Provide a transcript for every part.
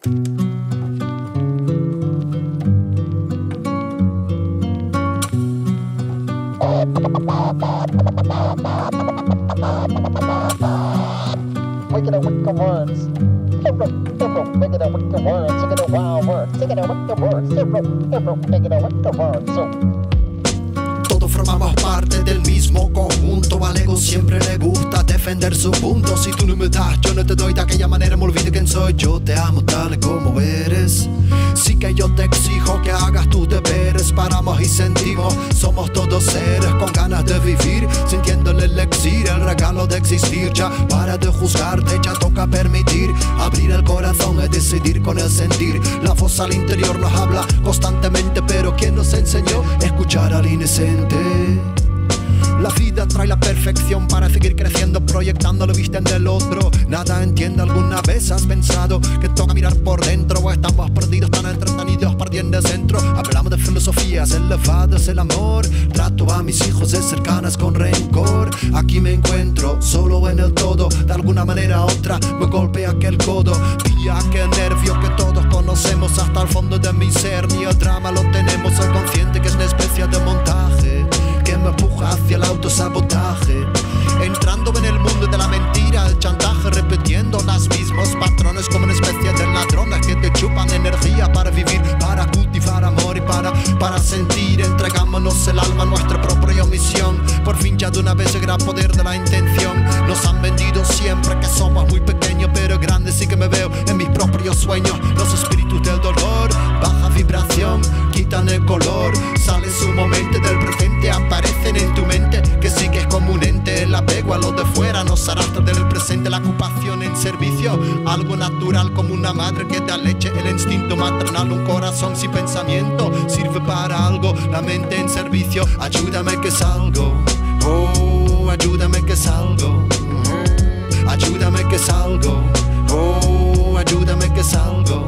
Wicked wicked words. Wicked wicked words. Wicked wild words. Wicked wicked words. Wicked wicked words. Todos formamos parte del mismo conjunto. Al ego siempre le gusta defender su punto. Si tú no me das, yo no te doy. De aquella manera me olvido quién soy. Yo te amo tal como eres. Sí que yo te exijo que hagas tus deberes. Paramos y sentimos, somos todos seres con ganas de vivir, sintiendo el elixir, el regalo de existir. Ya para de juzgarte, ya toca permitir abrir el corazón y decidir con el sentir. La voz al interior nos habla constantemente, pero ¿quién nos enseñó a escuchar al inocente? La vida trae la perfección para seguir creciendo, proyectando lo vista en el otro. Nada entiendo, ¿alguna vez has pensado que toca mirar por dentro? O estamos perdidos, tan entretenidos, perdiendo el centro. Hablamos de filosofías elevadas, el amor. Trato a mis hijos de cercanas con rencor. Aquí me encuentro, solo en el todo. De alguna manera u otra me golpea aquel codo. Pilla aquel nervio que todos conocemos hasta el fondo de mi ser. Ni el drama lo tenemos, soy consciente que es una especie de montaje que me empuja hacia el autosabotaje, entrando en el mundo de la mentira, el chantaje, repitiendo los mismos patrones como una especie de ladrones que te chupan energía para vivir, para cultivar amor y para sentir. Entregámonos el alma a nuestra propia misión. Por fin ya de una vez el gran poder de la intención. Nos han vendido siempre que somos muy pequeños, pero grandes sí que me veo en mis propios sueños. Los espíritus del dolor, baja vibración, quitan el color. Sale su momento del presente, aparecen en tu mente, que sí que es como un ente. El apego a lo de fuera nos arrastra del presente. La ocupación en servicio, algo natural como una madre que da leche. El instinto maternal, un corazón sin pensamiento, sirve para algo. La mente en servicio, ayúdame que salgo. Oh, ayúdame que salgo. Ayúdame que salgo. Oh, ayúdame que salgo.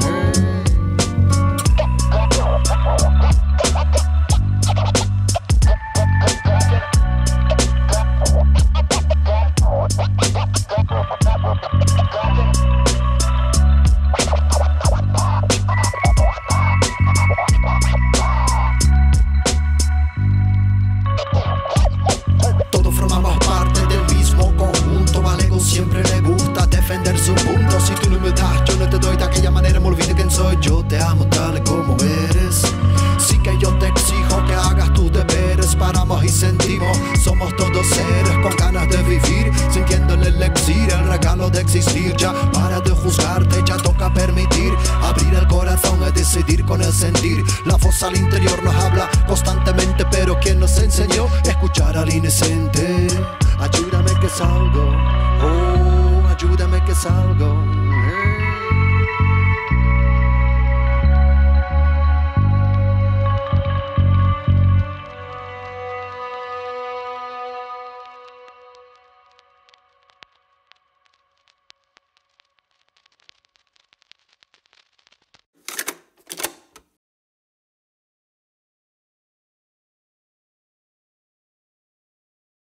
Siempre le gusta defender su punto. Si tú no me das, yo no te doy. De aquella manera me olvido quién soy. Yo te amo tal como eres. Sí que yo te exijo que hagas tus deberes. Paramos y sentimos, somos todos seres con ganas de vivir, sintiendo el elixir, el regalo de existir. Ya para de juzgarte, ya toca permitir abrir el corazón y decidir con el sentir. La voz al interior nos habla constantemente, pero ¿quién nos enseñó a escuchar al inocente? Ayúdame que salgo. Oh, ayúdame que salgo.